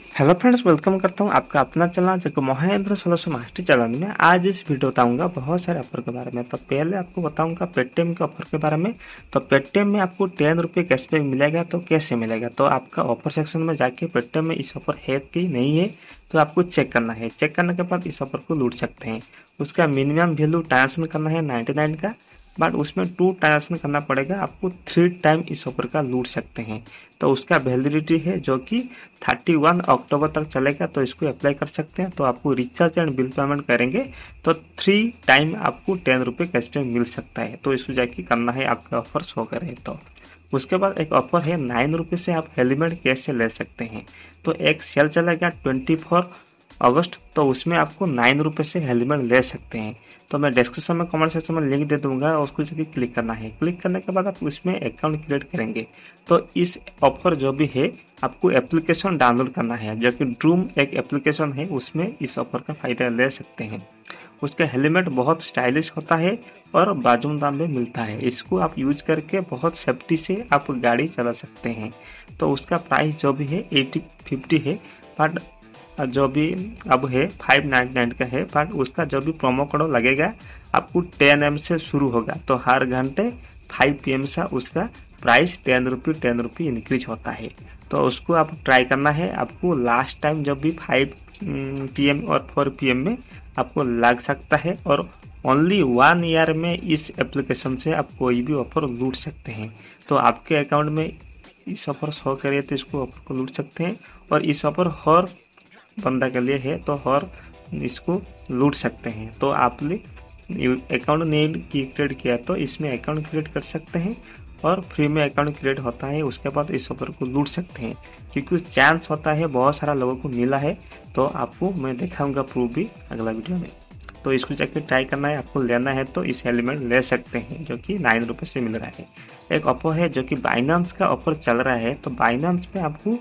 Hello friends, welcome करता हूँ आपका अपना चैनल जो कि महेंद्र सोल्यूशन मास्टर चैनल में। आज इस वीडियो बताऊंगा बहुत सारे ऑफर के बारे में। तो पहले आपको बताऊंगा पेटीएम के ऑफर के बारे में। तो पेटीएम में आपको 10 रुपये कैशबैक मिलेगा। तो कैसे मिलेगा, तो आपका ऑफर सेक्शन में जाके पेटीएम में इस ऑफर है कि नहीं है तो आपको चेक करना है। चेक करने के बाद इस ऑफर को लूट सकते हैं। उसका मिनिमम वैल्यू ट्रांजेक्शन करना है 99 का, बट उसमें 2 ट्रांजेक्शन करना पड़ेगा। आपको 3 टाइम इस ऑफर का लूट सकते हैं। तो उसका वैलिडिटी है जो कि 31 अक्टूबर तक चलेगा। तो इसको अप्लाई कर सकते हैं। तो आपको रिचार्ज एंड बिल पेमेंट करेंगे तो 3 टाइम आपको 10 रुपये कैशबैक मिल सकता है। तो इसको जाके करना है, आपका ऑफर शो करे। तो उसके बाद एक ऑफर है 9 रुपये से आप हेलमेट कैश से ले सकते हैं। तो एक सेल चलेगा 24 अगस्त, तो उसमें आपको 9 रुपये से हेलमेट ले सकते हैं। तो मैं डिस्क्रिप्शन में कमेंट सेक्शन में लिंक दे दूंगा, उसको जैसे क्लिक करना है। क्लिक करने के बाद आप उसमें अकाउंट क्रिएट करेंगे। तो इस ऑफर जो भी है आपको एप्लीकेशन डाउनलोड करना है, जो कि ड्रूम एक एप्लीकेशन है, उसमें इस ऑफर का फायदा ले सकते हैं। उसका हेलमेट बहुत स्टाइलिश होता है और बाजू दाम में मिलता है। इसको आप यूज करके बहुत सेफ्टी से आप गाड़ी चला सकते हैं। तो उसका प्राइस जो भी है 80-50 है, बट जो भी अब है 599 का है। बट उसका जो भी प्रोमो कोड लगेगा आपको 10 एम से शुरू होगा। तो हर घंटे 5 PM से उसका प्राइस 10 रुपये इंक्रीज होता है। तो उसको आप ट्राई करना है। आपको लास्ट टाइम जब भी 5 PM और 4 PM में आपको लग सकता है। और ओनली 1 ईयर में इस एप्लीकेशन से आप कोई भी ऑफर लूट सकते हैं। तो आपके अकाउंट में इस ऑफर शो करे तो इसको ऑफर को लूट सकते हैं। और इस ऑफर हर बंदा के लिए है, तो हर इसको लूट सकते हैं। तो आपने अकाउंट नहीं क्रिएट किया तो इसमें अकाउंट क्रिएट कर सकते हैं और फ्री में अकाउंट क्रिएट होता है। उसके बाद इस ऑफर को लूट सकते हैं, क्योंकि चांस होता है, बहुत सारा लोगों को मिला है। तो आपको मैं दिखाऊंगा प्रूफ भी अगला वीडियो में। तो इसको जाके ट्राई करना है, आपको लेना है तो इस एलिमेंट ले सकते हैं, जो कि 9 रुपये से मिल रहा है। एक ऑफर है जो कि बाइनांस का ऑफर चल रहा है। तो बाइनांस में आपको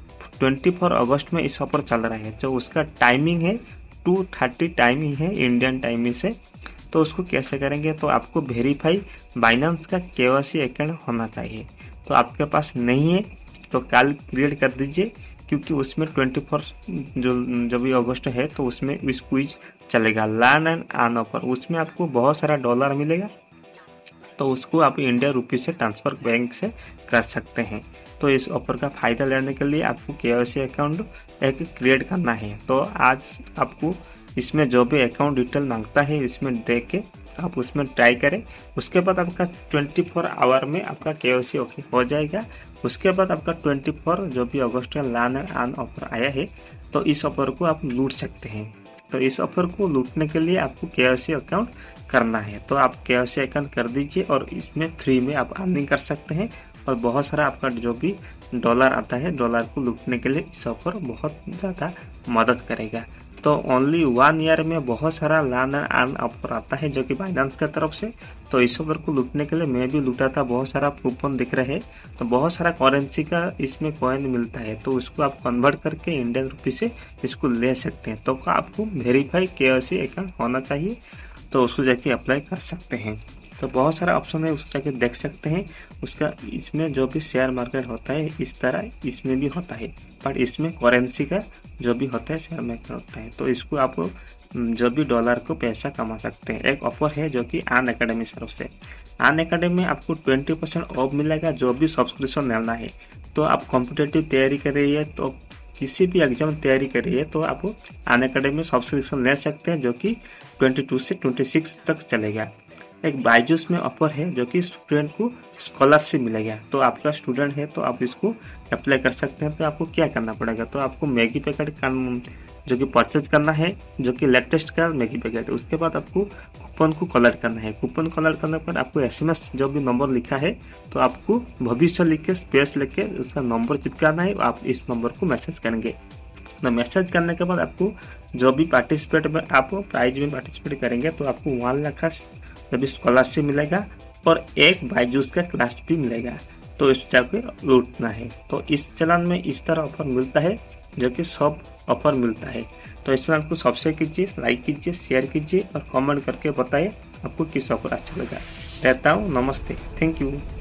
24 अगस्त में इस ऑफर चल रहा है। जो उसका टाइमिंग है 2:30 टाइम ही है, इंडियन टाइमिंग से। तो उसको कैसे करेंगे, तो आपको वेरीफाई बाइनांस का KYC अकाउंट होना चाहिए। तो आपके पास नहीं है तो कल क्रिएट कर दीजिए, क्योंकि उसमें 24 जो भी अगस्त है तो उसमें इस क्विज चलेगा, लर्न एंड अर्न ऑफर। उसमें आपको बहुत सारा डॉलर मिलेगा। तो उसको आप इंडिया रुपी से ट्रांसफर बैंक से कर सकते हैं। तो इस ऑफर का फायदा लेने के लिए आपको KYC अकाउंट एक क्रिएट करना है। तो आज आपको इसमें जो भी अकाउंट डिटेल मांगता है इसमें दे के आप उसमें ट्राई करें। उसके बाद आपका 24 आवर में आपका KYC ओके हो जाएगा। उसके बाद आपका 24 जो भी अगस्त का लर्न एंड अर्न ऑफर आया है, तो इस ऑफर को आप लूट सकते हैं। तो इस ऑफर को लूटने के लिए आपको KYC अकाउंट करना है। तो आप KYC अकाउंट कर दीजिए और इसमें फ्री में आप अर्निंग कर सकते हैं। और बहुत सारा आपका जो भी डॉलर आता है, डॉलर को लूटने के लिए इस ऑफर बहुत ज़्यादा मदद करेगा। तो ओनली 1 ईयर में बहुत सारा लर्न एंड अर्न ऑफर आता है, जो कि बाइनांस की तरफ से। तो इस ऑफर को लूटने के लिए मैं भी लूटा था। बहुत सारा कूपन दिख रहे हैं, तो बहुत सारा करेंसी का इसमें कॉइन मिलता है। तो उसको आप कन्वर्ट करके इंडियन रुपी से इसको ले सकते हैं। तो आपको वेरीफाई KYC अकाउंट होना चाहिए, तो उसको जाके अप्लाई कर सकते हैं। तो बहुत सारा ऑप्शन है, उसको जाके देख सकते हैं। उसका इसमें जो भी शेयर मार्केट होता है इस तरह इसमें भी होता है, बट इसमें करेंसी का जो भी होता है शेयर मार्केट होता है। तो इसको आप जो भी डॉलर को पैसा कमा सकते हैं। एक ऑफर है जो कि अन अकेडमी तरफ से। अन अकेडमी में आपको 20% ऑफ मिलेगा जो भी सब्सक्रिप्शन लेना है। तो आप कॉम्पिटेटिव तैयारी कर रही है, तो किसी भी एग्जाम तैयारी कर रही है, तो आप अन अकेडमी में सब्सक्रिप्शन ले सकते हैं, जो कि 22 से 26 तक चलेगा। एक बायजूस में ऑफर है जो कि स्टूडेंट को स्कॉलरशिप मिलेगा। तो आपका स्टूडेंट है तो आप इसको अप्लाई कर सकते हैं। तो आपको क्या करना पड़ेगा, तो आपको मैगी पैकेट का जो कि परचेज करना है, जो कि लेटेस्ट का मैगी पैकेट। उसके बाद आपको कूपन को कलेक्ट करना है। कूपन कलेक्ट करने पर आपको SMS जो भी नंबर लिखा है, तो आपको भविष्य लिख के स्पेस लेके उसका नंबर चिपकाना है। आप इस नंबर को मैसेज करेंगे। तो मैसेज करने के बाद आपको जो भी पार्टिसिपेट में आप प्राइज में पार्टिसिपेट करेंगे, तो आपको 1 लाख का जब स्कॉलरशिप मिलेगा और एक बायजूस का क्लास भी मिलेगा। तो इस जाके लूटना है। तो इस चैनल में इस तरह ऑफर मिलता है, जो कि सब ऑफर मिलता है। तो इस चैनल को सब्सक्राइब कीजिए, लाइक कीजिए, शेयर कीजिए और कमेंट करके बताइए आपको किस ऑफर अच्छा लगा। रहता हूँ, नमस्ते, थैंक यू।